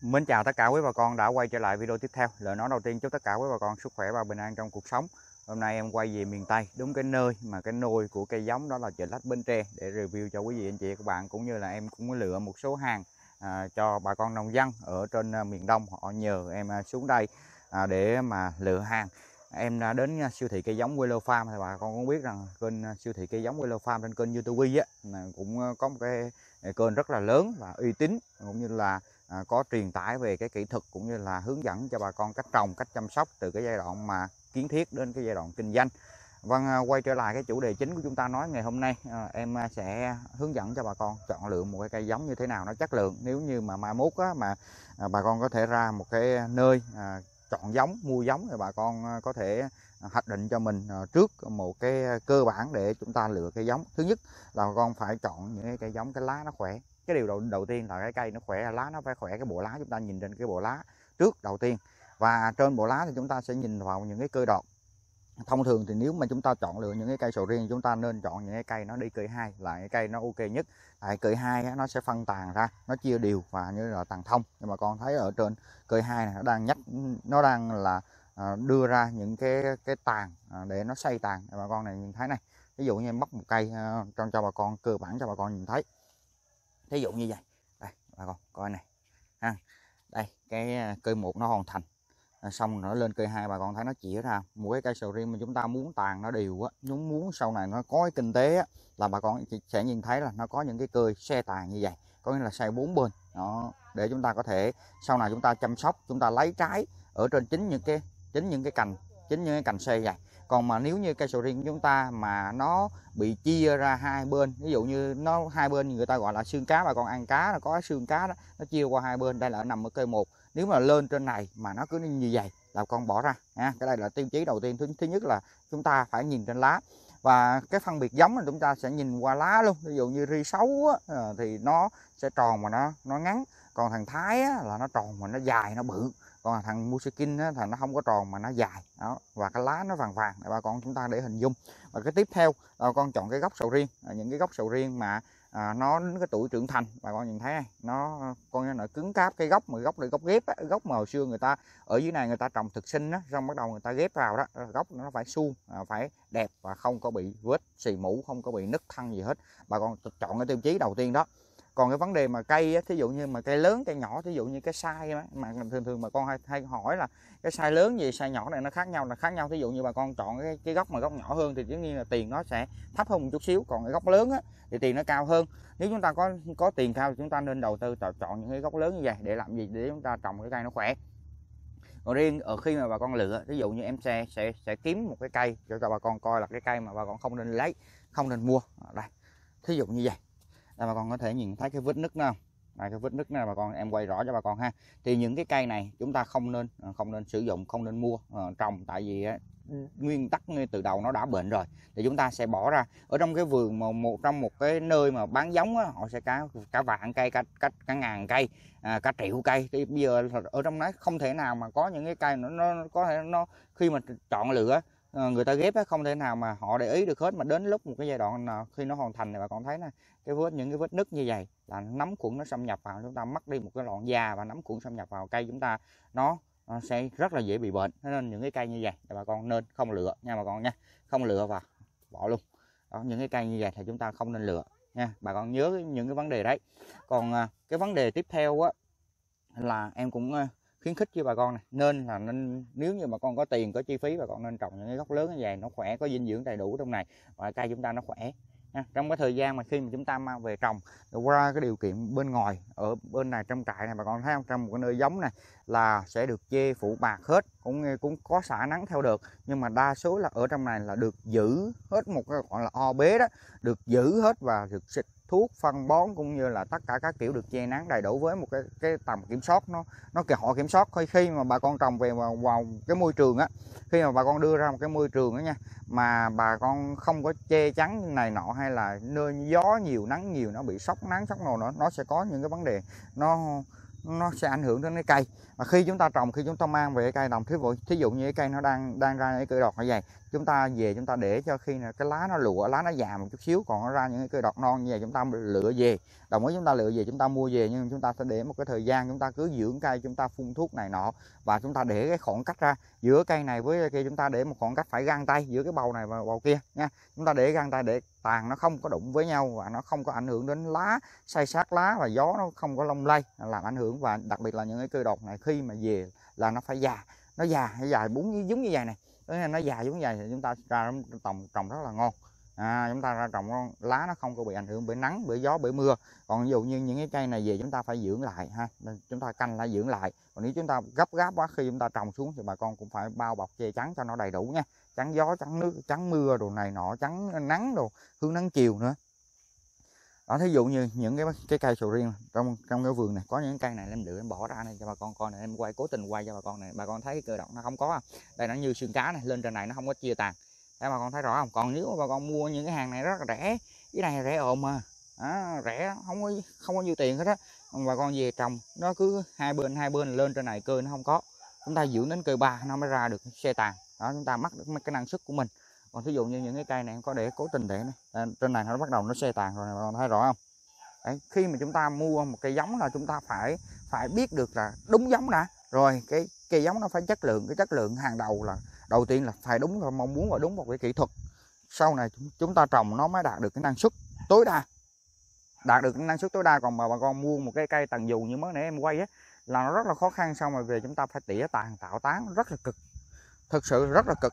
Mến chào tất cả quý bà con đã quay trở lại video tiếp theo. Lời nói đầu tiên chúc tất cả quý bà con sức khỏe và bình an trong cuộc sống. Hôm nay em quay về miền Tây, đúng cái nơi mà cái nôi của cây giống đó là chợ Lách Bến Tre để review cho quý vị anh chị các bạn, cũng như là em cũng lựa một số hàng cho bà con nông dân ở trên miền Đông, họ nhờ em xuống đây để mà lựa hàng. Em đã đến siêu thị cây giống Wheeler Farm thì bà con cũng biết rằng kênh siêu thị cây giống Wheeler Farm trên kênh YouTube á cũng có một cái kênh rất là lớn và uy tín, cũng như là có truyền tải về cái kỹ thuật cũng như là hướng dẫn cho bà con cách trồng, cách chăm sóc từ cái giai đoạn mà kiến thiết đến cái giai đoạn kinh doanh. Vâng, quay trở lại cái chủ đề chính của chúng ta nói ngày hôm nay, em sẽ hướng dẫn cho bà con chọn lựa một cái cây giống như thế nào nó chất lượng. Nếu như mà mai mốt á, mà bà con có thể ra một cái nơi chọn giống, mua giống thì bà con có thể hoạch định cho mình trước một cái cơ bản để chúng ta lựa cây giống. Thứ nhất là bà con phải chọn những cái cây giống cái lá nó khỏe. Cái điều đầu tiên là cái cây nó khỏe, lá nó phải khỏe. Cái bộ lá chúng ta nhìn trên cái bộ lá trước đầu tiên, và trên bộ lá thì chúng ta sẽ nhìn vào những cái cây đọt. Thông thường thì nếu mà chúng ta chọn lựa những cái cây sầu riêng, chúng ta nên chọn những cái cây nó đi cây 2 là cái cây nó ok nhất. Tại cây 2 nó sẽ phân tàn ra, nó chia đều và như là tàn thông. Nhưng mà con thấy ở trên cây 2 này nó đang là đưa ra những cái tàn để nó xây tàn. Bà con này nhìn thấy này, ví dụ như em bóc một cây cho bà con cơ bản cho bà con nhìn thấy. Thí dụ như vậy, đây bà con coi này ha, đây cái cây 1 nó hoàn thành, xong nó lên cây 2 bà con thấy nó chĩa ra một cái cây sầu riêng mà chúng ta muốn tàn nó đều á, muốn sau này nó có cái kinh tế á, là bà con sẽ nhìn thấy là nó có những cái cơi xe tàn như vậy, có nghĩa là xe 4 bên đó, để chúng ta có thể sau này chúng ta chăm sóc, chúng ta lấy trái ở trên chính những cái cành xe vậy. Còn mà nếu như cây sầu riêng của chúng ta mà nó bị chia ra hai bên, ví dụ như nó hai bên người ta gọi là xương cá, bà con ăn cá nó có xương cá đó, nó chia qua hai bên, đây là nằm ở cây 1. Nếu mà lên trên này mà nó cứ như vậy là con bỏ ra nha. Cái đây là tiêu chí đầu tiên. Thứ nhất là chúng ta phải nhìn trên lá, và cái phân biệt giống là chúng ta sẽ nhìn qua lá luôn. Ví dụ như ri xấu á, thì nó sẽ tròn mà nó ngắn, còn thằng Thái á, là nó tròn mà nó dài, nó bự. Còn thằng Mushikin á, thì nó không có tròn mà nó dài đó, và cái lá nó vàng vàng để bà con chúng ta để hình dung. Và cái tiếp theo là bà con chọn cái gốc sầu riêng, những cái gốc sầu riêng mà nó đến cái tuổi trưởng thành, bà con nhìn thấy này, nó con nó cứng cáp. Cái gốc mà gốc này gốc ghép á, gốc mà hồi xưa người ta ở dưới này người ta trồng thực sinh á, xong bắt đầu người ta ghép vào đó, gốc nó phải suông, phải đẹp và không có bị vết xì mũ, không có bị nứt thân gì hết. Bà con chọn cái tiêu chí đầu tiên đó. Còn cái vấn đề mà cây á, thí dụ như mà cây lớn cây nhỏ, thí dụ như cái size mà thường bà con hay hỏi là cái size lớn gì size nhỏ này nó khác nhau, thí dụ như bà con chọn cái gốc mà gốc nhỏ hơn thì dĩ nhiên là tiền nó sẽ thấp hơn một chút xíu, còn cái gốc lớn á thì tiền nó cao hơn. Nếu chúng ta có tiền cao thì chúng ta nên đầu tư chọn những cái gốc lớn như vậy. Để làm gì? Để chúng ta trồng cái cây nó khỏe. Còn riêng ở khi mà bà con lựa, ví dụ như em sẽ kiếm một cái cây cho bà con coi là cái cây mà bà con không nên lấy, không nên mua. Đây, thí dụ như vậy. Đây, bà con có thể nhìn thấy cái vết nứt nào. Đây, cái vết nứt này bà con, em quay rõ cho bà con ha. Thì những cái cây này chúng ta không nên sử dụng, không nên mua trồng, tại vì nguyên tắc ngay từ đầu nó đã bệnh rồi thì chúng ta sẽ bỏ ra. Ở trong cái vườn mà trong một cái nơi mà bán giống á, họ sẽ cả vạn cây, cả ngàn cây, cả triệu cây. Thì bây giờ ở trong đó không thể nào mà có những cái cây nó có thể khi mà chọn lựa người ta ghép không thể nào mà họ để ý được hết. Mà đến lúc một cái giai đoạn nào khi nó hoàn thành thì bà con thấy nè, những cái vết nứt như vậy là nấm khuẩn nó xâm nhập vào, chúng ta mất đi một cái lọn da và nấm khuẩn xâm nhập vào cây chúng ta, nó sẽ rất là dễ bị bệnh. Nên những cái cây như vậy thì bà con nên không lựa nha bà con nha, không lựa và bỏ luôn đó. Những cái cây như vậy thì chúng ta không nên lựa nha, bà con nhớ những cái vấn đề đấy. Còn cái vấn đề tiếp theo á là em cũng khuyến khích với bà con này, nên nếu như bà con có tiền có chi phí, bà con nên trồng những cái gốc lớn như vậy, nó khỏe, có dinh dưỡng đầy đủ trong này và cây chúng ta nó khỏe nha. Trong cái thời gian mà khi mà chúng ta mang về trồng, qua cái điều kiện bên ngoài ở bên này trong trại này bà con thấy không, trong một cái nơi giống này là sẽ được che phủ bạt hết, cũng có xả nắng theo được, nhưng mà đa số là ở trong này là được giữ hết một cái gọi là o bế đó, được giữ hết và được xịt thuốc phân bón cũng như là tất cả các kiểu, được che nắng đầy đủ với một cái tầm kiểm soát, nó họ kiểm soát. Khi mà bà con trồng về vào cái môi trường á, khi mà bà con đưa ra một cái môi trường đó nha, mà bà con không có che chắn này nọ, hay là nơi gió nhiều nắng nhiều nó bị sốc nắng sốc nồ nữa, nó sẽ có những cái vấn đề nó sẽ ảnh hưởng đến cái cây. Mà khi chúng ta trồng, khi chúng ta mang về cái cây đồng, thí dụ như cái cây nó đang ra những cây đọt như vậy, chúng ta về chúng ta để cho khi cái lá nó lụa, lá nó già một chút xíu, còn nó ra những cái cây đọt non như vậy chúng ta lựa về. Đồng ý chúng ta lựa về, chúng ta mua về, nhưng chúng ta sẽ để một cái thời gian, chúng ta cứ dưỡng cây, chúng ta phun thuốc này nọ, và chúng ta để cái khoảng cách ra giữa cây này với cây kia, chúng ta để một khoảng cách phải găng tay giữa cái bầu này và bầu kia nha. Chúng ta để găng tay để tàn nó không có đụng với nhau và nó không có ảnh hưởng đến lá, xay sát lá, và gió nó không có lông lay làm ảnh hưởng. Và đặc biệt là những cái cây đọt này khi mà về là nó phải già, nó dài bún giống như vậy này, nó già giống như vậy thì chúng ta ra trồng rất là ngon. Chúng ta ra trồng lá nó không có bị ảnh hưởng bởi nắng, bởi gió, bởi mưa. Còn ví dụ như những cái cây này về chúng ta phải dưỡng lại ha, chúng ta canh lại dưỡng lại. Còn nếu chúng ta gấp gáp quá khi chúng ta trồng xuống thì bà con cũng phải bao bọc che chắn cho nó đầy đủ nha, chắn gió, chắn nước, chắn mưa đồ này nọ, chắn nắng đồ, hướng nắng chiều nữa. Đó, thí dụ như những cái cây sầu riêng trong cái vườn này, có những cây này em lựa em bỏ ra này cho bà con coi này, em cố tình quay cho bà con này, bà con thấy cái cơ động nó không có không? Đây nó như xương cá này, lên trên này nó không có chia tàn. Để bà con thấy rõ không? Còn nếu mà bà con mua những cái hàng này rất là rẻ, cái này rẻ ồn mà, rẻ không có nhiêu tiền hết á. Bà con về trồng nó cứ hai bên lên trên này cơi nó không có, chúng ta dưỡng đến cơi 3 nó mới ra được xe tàn. Đó, chúng ta mất được cái năng suất của mình. Còn ví dụ như những cái cây này em có để cố tình để này, trên này nó bắt đầu nó xe tàn rồi này, bà con thấy rõ không? Đấy, khi mà chúng ta mua một cây giống là chúng ta phải biết được là đúng giống đã, rồi cái cây giống nó phải chất lượng, cái chất lượng hàng đầu là đầu tiên là phải đúng và mong muốn và đúng một cái kỹ thuật, sau này chúng ta trồng nó mới đạt được cái năng suất tối đa, Còn mà bà con mua một cái cây tàn dù như mới nãy em quay á là nó rất là khó khăn, xong rồi về chúng ta phải tỉa tàn tạo tán rất là cực, thực sự rất là cực.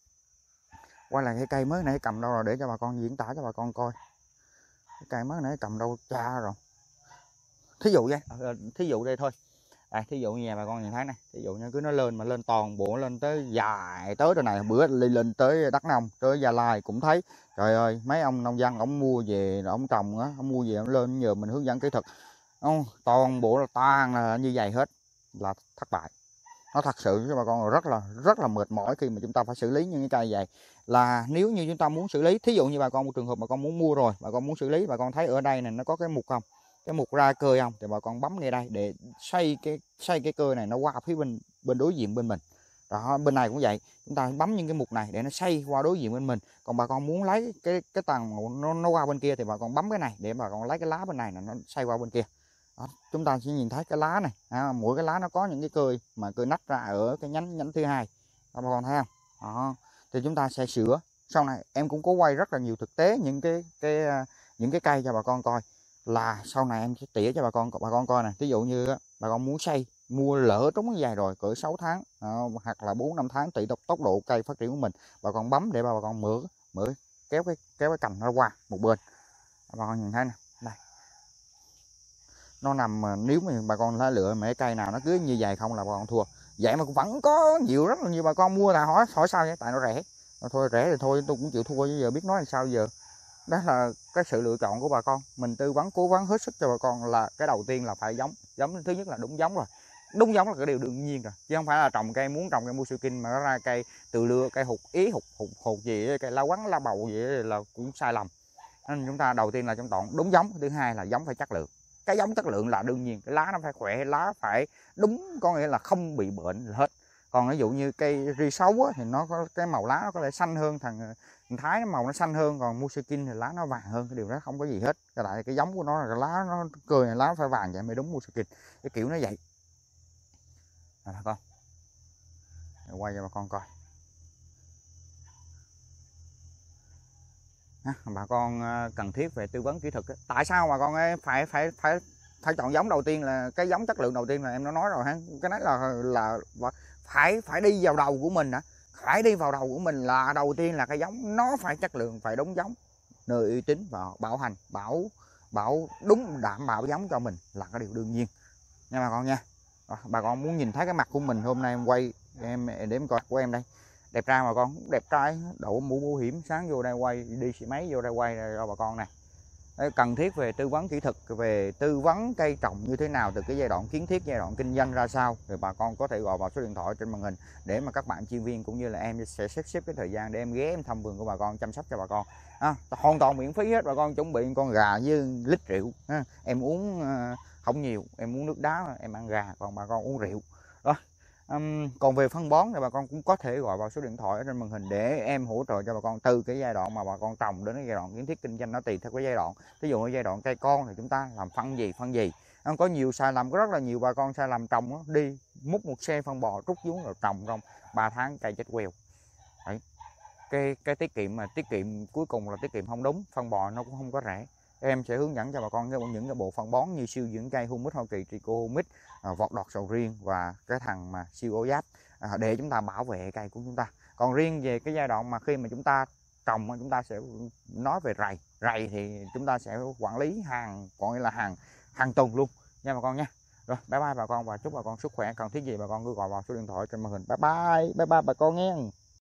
Quay lại cái cây mới nãy cầm đâu rồi để cho bà con diễn tả cho bà con coi. Cái cây mới nãy cầm đâu cha rồi. Thí dụ đây thôi. Thí dụ như nhà bà con nhìn thấy này, thí dụ như cứ nó lên mà lên toàn bộ lên tới dài tới đây này, bữa lên tới Đắk Nông, tới Gia Lai cũng thấy. Trời ơi, mấy ông nông dân ông mua về, ông trồng á, ông mua về ông lên nhờ mình hướng dẫn kỹ thuật. Toàn bộ là toàn là như vậy hết là thất bại. Nó thật sự cho bà con rất là mệt mỏi khi mà chúng ta phải xử lý những cái cây vậy. Là nếu như chúng ta muốn xử lý, thí dụ như bà con một trường hợp bà con muốn mua rồi, bà con muốn xử lý, bà con thấy ở đây này nó có cái mục không, cái mục ra cơi không, thì bà con bấm ngay đây để xoay cái cơi này nó qua phía bên đối diện bên mình. Đó, bên này cũng vậy, chúng ta bấm những cái mục này để nó xoay qua đối diện bên mình. Còn bà con muốn lấy cái tầng nó qua bên kia thì bà con bấm cái này để bà con lấy cái lá bên này là nó xoay qua bên kia. Đó, chúng ta sẽ nhìn thấy cái lá này, mỗi cái lá nó có những cái cơi mà cơi nách ra ở cái nhánh thứ hai. Đó, bà con thấy không? Đó, thì chúng ta sẽ sửa. Sau này em cũng có quay rất là nhiều thực tế những cái cây cho bà con coi, là sau này em sẽ tỉa cho bà con coi này. Ví dụ như bà con muốn xây, mua lỡ trúng dài rồi cỡ 6 tháng hoặc là 4-5 tháng tùy tốc độ cây phát triển của mình, bà con bấm để bà con mở kéo cái cành nó qua một bên. Bà con nhìn thấy nè, đây nó nằm, nếu mà bà con lá lựa mấy cây nào nó cứ như vậy không là bà con thua. Vậy mà cũng vẫn có rất là nhiều bà con mua là hỏi sao vậy, tại nó rẻ. Thôi rẻ thì thôi tôi cũng chịu thua, chứ giờ biết nói làm sao giờ. Đó là cái sự lựa chọn của bà con, mình tư vấn cố gắng hết sức cho bà con. Là cái đầu tiên là phải giống thứ nhất là đúng giống rồi. Đúng giống là cái điều đương nhiên rồi, chứ không phải là trồng cây muốn trồng cây Musukin mà nó ra cây từ lưa, cây hụt ý hụt gì, cây lá quắn lá bầu gì là cũng sai lầm. Nên chúng ta đầu tiên là trong chọn đúng giống, thứ hai là giống phải chất lượng. Cái giống chất lượng là đương nhiên, cái lá nó phải khỏe, lá phải đúng, có nghĩa là không bị bệnh hết. Còn ví dụ như cây ri xấu á, thì nó có cái màu lá nó có thể xanh hơn, thằng Thái nó màu nó xanh hơn, còn Musukin thì lá nó vàng hơn. Cái điều đó không có gì hết, tại cái giống của nó là cái lá nó cười này, lá nó phải vàng vậy mới đúng Musukin, cái kiểu nó vậy. Bà con quay cho bà con coi. Bà con cần thiết về tư vấn kỹ thuật. Tại sao bà con phải chọn giống đầu tiên, là cái giống chất lượng đầu tiên là em nó nói rồi ha. Cái đấy là phải đi vào đầu của mình, phải đi vào đầu của mình là đầu tiên là cái giống nó phải chất lượng, phải đúng giống, nơi uy tín và bảo hành bảo đúng, đảm bảo giống cho mình là cái điều đương nhiên nha bà con nha. Bà con muốn nhìn thấy cái mặt của mình hôm nay em quay em để em coi của em đây, đẹp trai bà con, đẹp trai, đậu mũ bảo hiểm, sáng vô đây quay, đi xe máy vô đây quay cho bà con này. Đấy, cần thiết về tư vấn kỹ thuật, về tư vấn cây trồng như thế nào, từ cái giai đoạn kiến thiết, giai đoạn kinh doanh ra sao, thì bà con có thể gọi vào số điện thoại trên màn hình để mà các bạn chuyên viên cũng như là em sẽ sắp xếp cái thời gian để em ghé em thăm vườn của bà con, chăm sóc cho bà con. Hoàn toàn miễn phí hết, bà con chuẩn bị con gà với lít rượu, em uống không nhiều, em uống nước đá em ăn gà, còn bà con uống rượu đó. Còn về phân bón thì bà con cũng có thể gọi vào số điện thoại ở trên màn hình để em hỗ trợ cho bà con từ cái giai đoạn mà bà con trồng đến cái giai đoạn kiến thiết kinh doanh, nó tùy theo cái giai đoạn. Ví dụ ở giai đoạn cây con thì chúng ta làm phân gì. Có nhiều sai lầm, có rất là nhiều bà con sai lầm trồng đó, đi múc một xe phân bò trút xuống rồi trồng trong 3 tháng cây chết queo. Đấy. Cái tiết kiệm cuối cùng là tiết kiệm không đúng, phân bò nó cũng không có rẻ. Em sẽ hướng dẫn cho bà con những cái bộ phân bón như siêu dưỡng cây Humic Hoa Kỳ, Trico Humic, vọt đọt sầu riêng và cái thằng mà siêu ô giáp để chúng ta bảo vệ cây của chúng ta. Còn riêng về cái giai đoạn mà khi mà chúng ta trồng, chúng ta sẽ nói về rầy thì chúng ta sẽ quản lý hàng, gọi là hàng tuần luôn nha bà con nha. Rồi bye bye bà con và chúc bà con sức khỏe, cần thiết gì bà con cứ gọi vào số điện thoại trên màn hình. Bye bye bà con nghe.